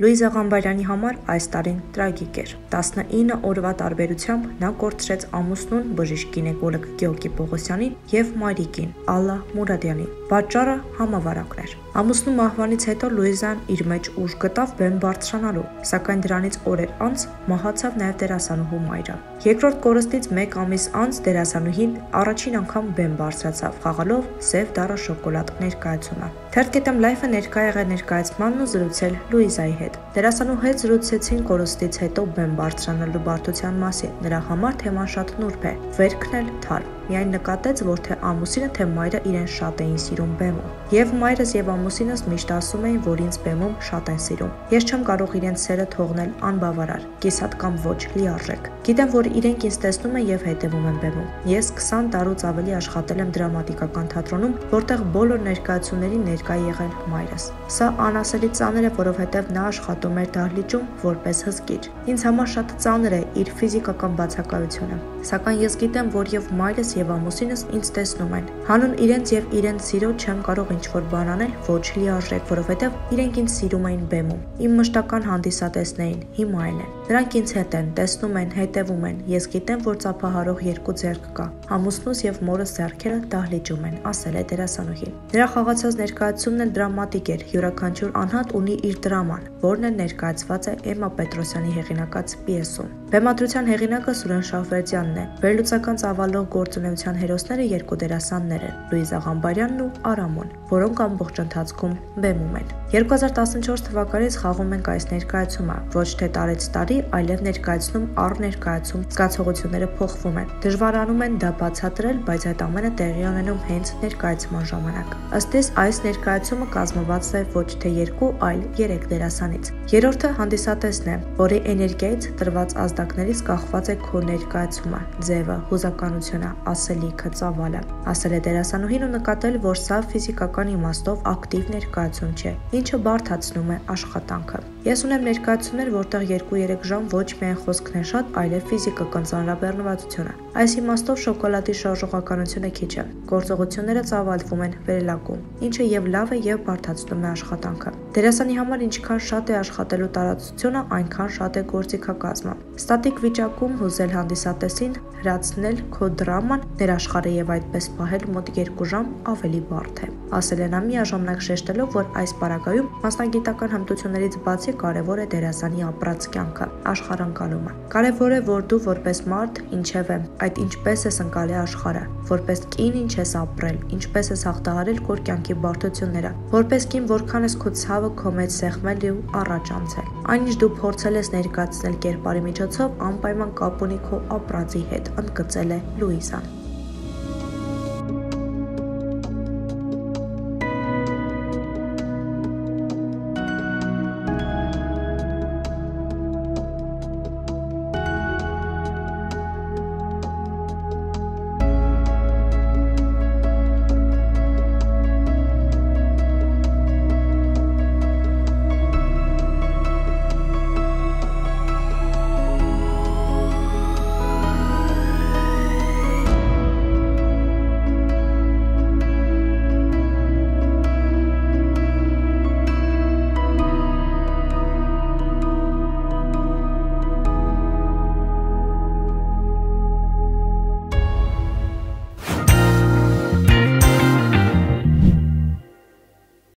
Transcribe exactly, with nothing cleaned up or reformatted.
Լուիզա Ղամբարյանի համար այս տարին տրագիկ էր։ տասնինը օրվա տարբերությամբ նա կորցրեց ամուսնուն բժիշկ գինեկոլոգ Գեորգի Պողոսյանին եւ մայրիկին Ալլա Մուրադյանին։ Պատճառը համավարակն էր։ Ամուսնու մահվանից հետո Լուիզան իր մեջ ուժ գտավ բեմ բարձրանալու, սակայն դրանից օրեր անց մահացավ նաեւ դերասանուհու մայրը։ Երկրորդ կորստից մեկ ամիս անց դերասանուհին առաջին անգամ բեմ բարձրացավ, խաղալով սև դառը շոկոլադ ներկայացումը։ Թերթ լայֆը ներկա եղել ներկայացմանն ու զրուցել Լուիզայի հետ։ Դերասանու հետ զրուցեցին կորստից հետո բեմ բարձրանալու բարդության մասին։ Նրա համար թեման շատ նուրբ է, վերքն էլ թարմ։ Միայն նկատեց, որ թե ամուսինը, թե մայրը իրեն շատ էին սիրում բեմում։ Եվ մայրս եւ ամուսինս միշտ ասում էին, որ ինձ բեմում շատ են սիրում։ Ես չեմ կարող իրենց սերը թողնել անբավարար, կիսատ կամ ոչ լիարժեք։ Գիտեմ, որ իրենք ինձ տեսնում են եւ հետեւում են բեմում։ Ես քսան տարուց ավելի աշխատել եմ դրամատիկական թատրոնում, որտեղ բոլոր ներկայացումներին ներկա եղել մայրս։ Սա անասելի ծանր է, որովհետեւ նա աշխատում էր դահլիճում որպես հսկիչ։ Ինձ համար շատ ծանր է իր ֆիզիկական բացակայությունը։ Սակայն ես գիտեմ, որ եւ մայրս եւ ամուսինս ինձ տեսնում են։ Հանուն իրենց եւ իրենց սիրո չեմ կարող ինչ-որ բան անել ոչ լիարժեք, որովհետեւ իրենք ինձ սիրում էին բեմում։ Իմ մշտական հանդիսատեսներին հիմա էլ են։ Նրանք ինձ հետ են, տեսնում են, հետևում են։ Ես գիտեմ, որ ծափահարող երկու ձեռք կա։ Ամուսնուս եւ մորս ձեռքերը դահլիճում են, ասել է դերասանուհին։ Նրա խաղացած ներկայացումն էլ դրամատիկ էր։ Յուրաքանչյուր անհատ ունի իր դրաման, որն էլ ներկայացված է Էմմա Պետրոսյանի հեղինակած պիեսում։ Բեմադրության հեղինակը Սուրեն Շահվերդյանն է։ Վերլուծական ծավալող գործունեության հերոսները երկու դերասաններ են՝ Լուիզա Ղամբարյանն ու Արամոն, որոնք ամբողջ ընթացքում բեմում են։ երկու հազար տասնչորս թվականից խաղում ենք այս ներկայացումը, ոչ թե տարեց տարի, այլև ներկայացնում առ ներկայացում զգացողությունները փոխվում են։ Դժվարանում են դա բացատրել, բայց այդ ամենը տեղի ունենում հենց ներկայացման ժամանակ։ Ըստ իս այս ներկայացումը կազմված է ոչ թե երկու, այլ երեք դերասանից։ Երրորդը հանդիսատեսն է, որի էներգիայից տրված ազդակներից կախված է քո ներկայացումը, ձևը, հուզականությունը, ասելիքը, ծավալը, ասել է դերասանուհին ու նկատել, որ սա ֆիզիկական իմաստով ակտիվ ներկայացում չէ, ինչը բարդացնում է աշխատանքը։ Ես ունեմ ներկայացումներ, որտեղ երկու-երեք ժամ ոչ միայն խոսքն է շատ, այլև ֆիզիկական ծանրաբեռնվածությունը։ Այս իմաստով շոկոլադի շարժողականությունը քիչ է։ Գործողությունները ծավալվում են վերելակում, ինչը եւ լավ է եւ բարդացնում է աշխատանքը։ Դերասանի համար ինչքան շատ է աշխատելու տարածությունը, այնքան շատ է գործիքակազմը։ Ստատիկ վիճակում հուզել հանդիսատեսին, հրացնել քո դրաման, ներաշխարը եւ այդպես պահել մոտ երկու ժամ ավելի բարդ է, ասել է նա միաժամանակ շեշտելով, որ այս պարագայում մասնագիտական հմտություններից բացի կարևոր է դերասանի ապրած կյանքը, աշխարհընկալումը։ Կարևոր է, որ դու որպես մարդ ինչև է, այդ ինչպես ես ընկալի աշխարհը, որպես կին ինչ ես ապրել, ինչպես ես հաղթահարել քո կյանքի բարդությունները, որպես կին որքան ես քո ցավը քո մեջ սեղմել ու առաջ անցել։ Այնինչ դու փորձել ես ներկայացնել կերպարի միջոցով, անպայման կապ ունի քո ապրածի հետ, ընդգծել է Լուիզան։